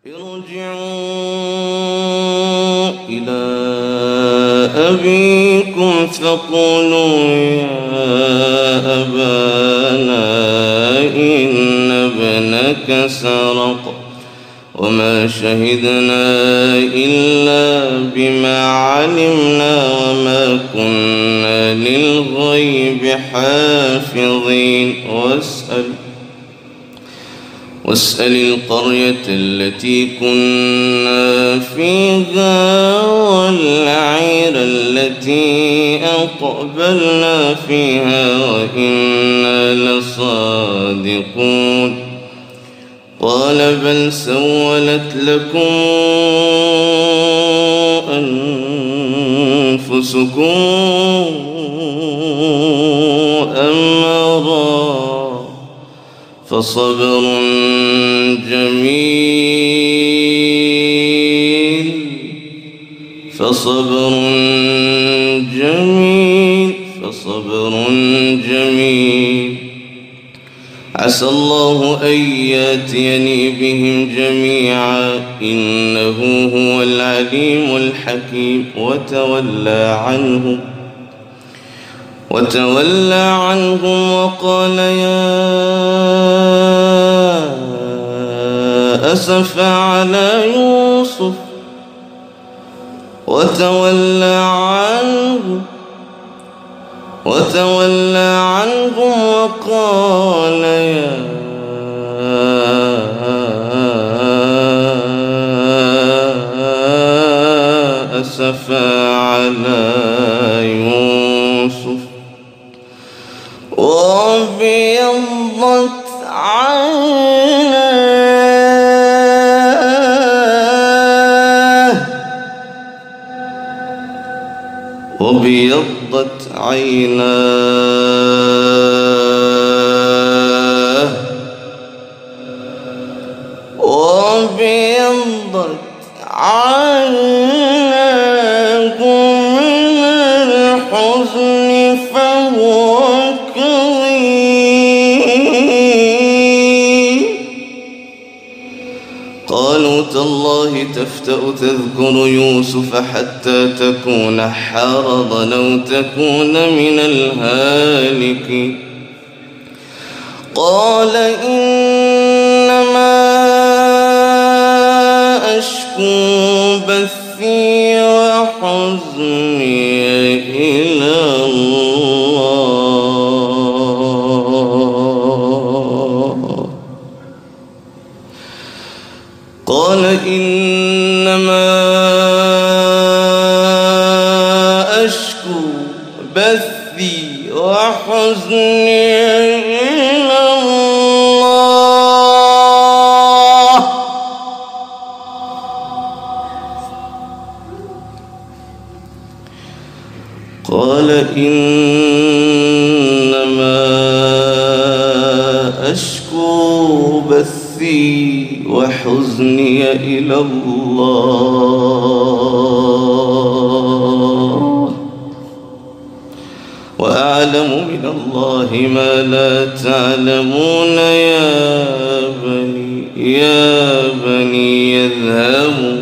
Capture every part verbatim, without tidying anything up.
ارجعوا إلى أبيكم فقولوا يا أبانا إن ابنك سرق وما شهدنا إلا بما علمنا وما كنا للغيب حافظين. واسأل واسأل القرية التي كنا فيها والعير التي أقبلنا فيها وإنا لصادقون. قال بل سولت لكم أنفسكم أمرا فصبر جميل فصبر جميل فصبر جميل عسى الله أن يأتيني بهم جميعا إنه هو العليم الحكيم. وتولى عنهم وتولى عنهم وقال يا أسف على يوسف وتولى عنهم وتولى عنهم وقال يا أسف على يوسف وابيضت عيناه وابيضت عيناه وابيضت عيناه من الحزن فهو كظيم. قالوا تالله تفتأ تذكر يوسف حتى تكون حرضا أو تكون من الهالكين. قال إنما أشكو بثي وحزني إلى الله. قال إنما أشكو بثي وحزني إلى الله. قال إنما أشكو بثي وحزني إلى الله وأعلم من الله ما لا تعلمون. يا بني يا بني اذهبوا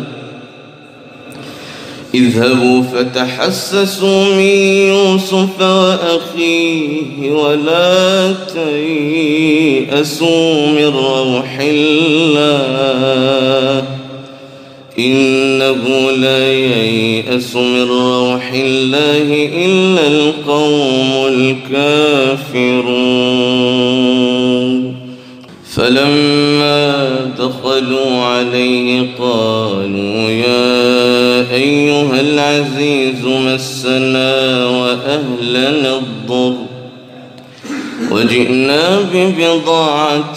اذهبوا فتحسسوا من يوسف وأخيه ولا تيأسوا من روح الله إنه لا ييأس من روح الله إلا القوم الكافرون. فلما دخلوا عليه قالوا يا أيها العزيز مسنا وأهلنا الضر وجئنا ببضاعة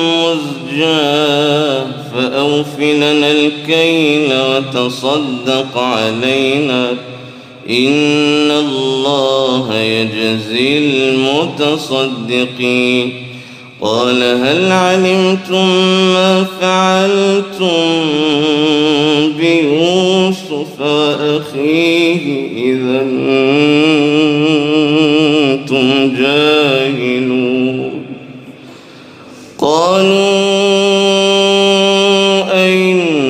مزجاة فأوف لنا الكيل وتصدق علينا إن الله يجزي المتصدقين. قال هل علمتم ما فعلتم بيوسف وأخيه إذا أنتم جاهلون. قالوا أين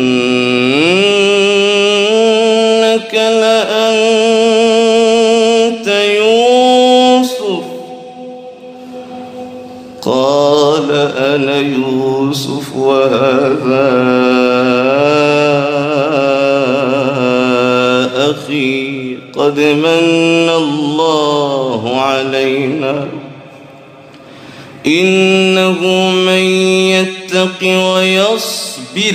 أخي قد من الله علينا إنه من يتق ويصبر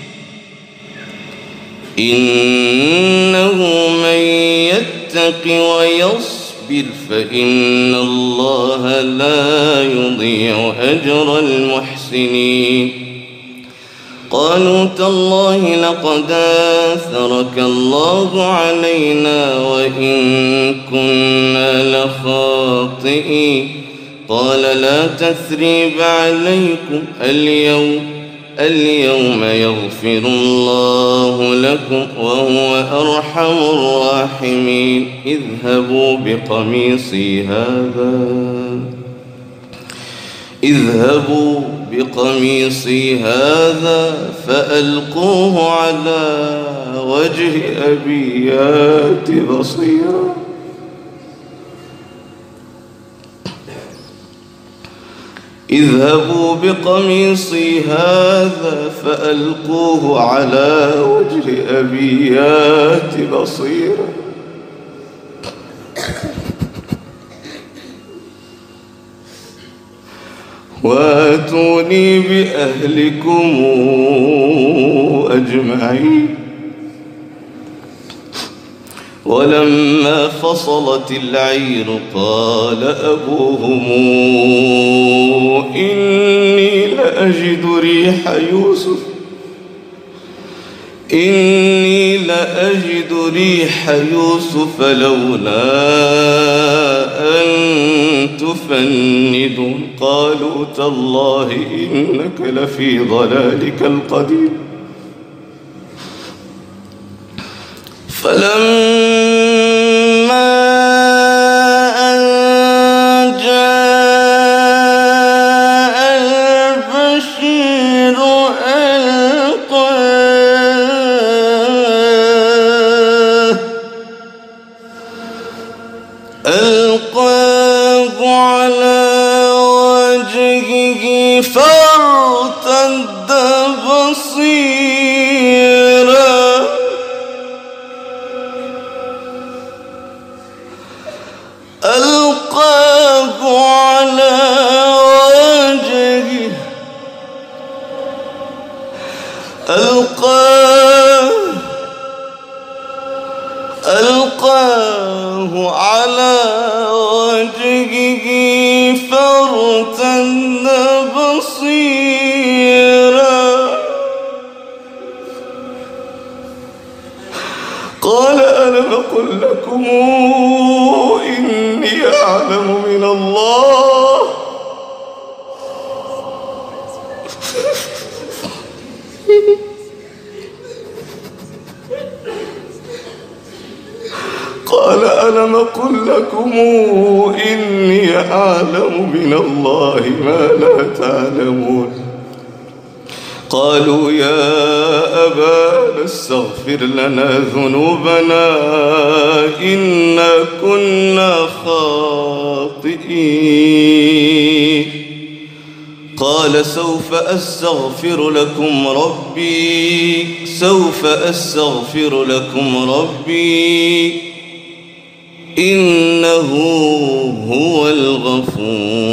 إنه من يتق ويصبر فإن الله لا يضيع أجر المحسنين قالوا تالله لقد آثرك الله علينا وإن كنا لخاطئين قال لا تثريب عليكم اليوم اليوم يغفر الله لكم وهو أرحم الراحمين اذهبوا بقميصي هذا اذهبوا بقميصي هذا فألقوه على وجه أبي يأت بصيرا اذهبوا بقميصي هذا فألقوه على وجه أبي يأت بصيرا واتوني بأهلكم أجمعين ولما فصلت العير قال أبوهم إني لأجد ريح يوسف إني لأجد ريح يوسف لولا أن تفندون قالوا تالله إنك لفي ضلالك القديم فلما أن جاء البشير ألقاه ألقاه على وجهه فارتد بصيرا ألقاه على وجهه ألقاه ألقاه على وجهه فارتد بصيرا قال ألم أقل لكم إني أعلم من الله قال ألم أقل لكم إني أعلم من الله ما لا تعلمون قالوا يا أبانا استغفر لنا ذنوبنا إنا كنا خاطئين قال سوف أستغفر لكم ربي سوف أستغفر لكم ربي إنه هو الغفور